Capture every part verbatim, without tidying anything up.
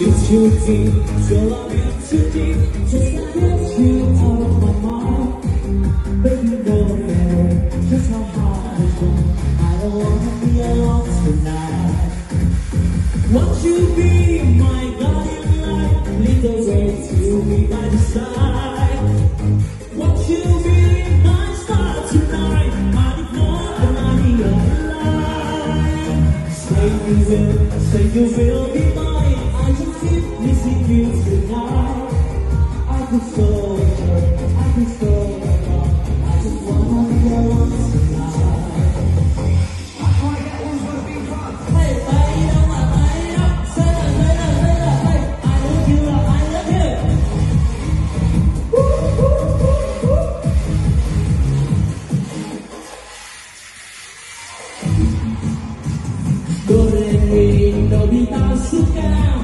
It's too deep, so I get too deep, just to get you out of my mind. Baby, go ahead, just how hard it's gone. I don't wanna be alone tonight. Won't you be my guiding light? Lead the way to me by the side. Won't you be my star tonight? I need more than I need your life. Say you will, say you will be mine. I just keep missing you tonight. I could so hurt, I could so hurt. I just wanna be alone tonight. Alright, that one's gonna be fun. Hey, baby, don't want baby, don't say that, say that, say that. Hey, I love you, I love you. Woo, woo, woo, woo. Goreng, Nobita suka.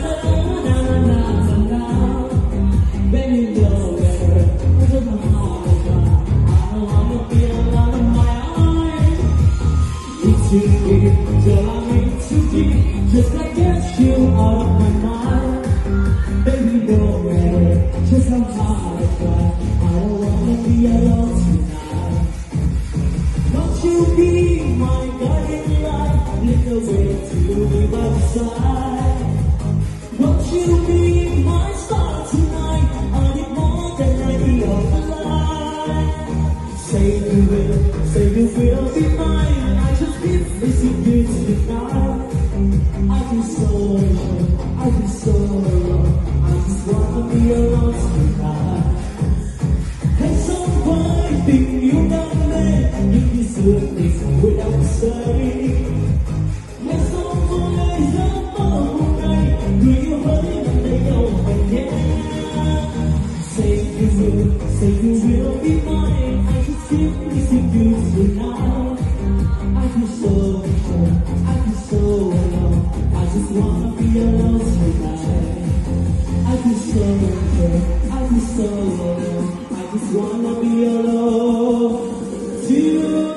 Too deep, till I mean too deep, just to get you out of my mind. Baby, don't matter just how hard I try. I don't wanna be alone tonight. Won't you be my guiding light? Lead the way to me by the side. Won't you be my star tonight? I need more than I need your life. Say you will, say you will be mine. Keep missing you tonight. I feel so alone, I feel so alone. I just wanna be alone tonight. Hey, somebody think you got me. You deserve this without saying. Hey, somebody's up all night. Do you hurt it when they don't again? Say you will, say you will be mine. I just keep missing you tonight. I feel so alone, I feel so alone. I just wanna be alone tonight. I feel so alone, I feel so alone. I just wanna be alone tonight.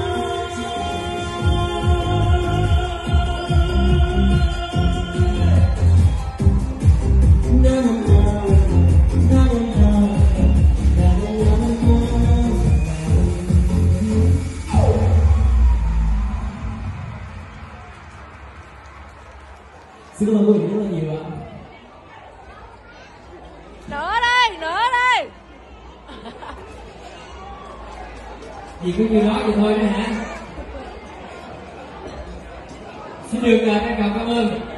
Na na na, na na na, na na na. Xin cảm ơn quý vị rất là nhiều ạ. Nữa đi, nữa đi. Vì cứ như nói vậy thôi đấy hả? Xin được trân trọng cảm ơn.